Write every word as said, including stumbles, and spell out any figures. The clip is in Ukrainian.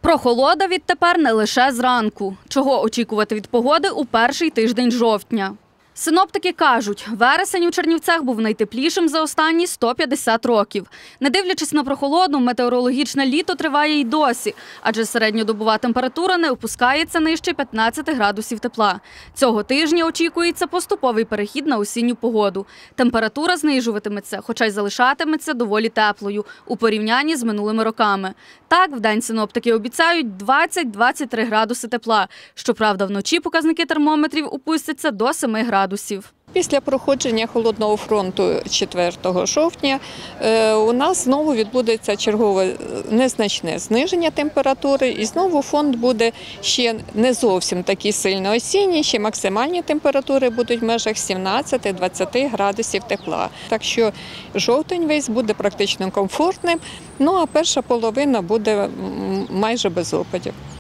Прохолода відтепер не лише зранку. Чого очікувати від погоди у перший тиждень жовтня? Синоптики кажуть, вересень у Чернівцях був найтеплішим за останні сто п'ятдесят років. Не дивлячись на прохолоду, метеорологічне літо триває й досі, адже середньодобова температура не опускається нижче п'ятнадцяти градусів тепла. Цього тижня очікується поступовий перехід на осінню погоду. Температура знижуватиметься, хоча й залишатиметься доволі теплою у порівнянні з минулими роками. Так, вдень синоптики обіцяють двадцять - двадцять три градуси тепла. Щоправда, вночі показники термометрів опустяться до семи градусів. Після проходження холодного фронту четвертого жовтня у нас знову відбудеться чергове незначне зниження температури і знову фон буде ще не зовсім такий сильно осінній, ще максимальні температури будуть в межах сімнадцяти - двадцяти градусів тепла. Так що жовтень весь буде практично комфортним, ну а перша половина буде майже без опадів.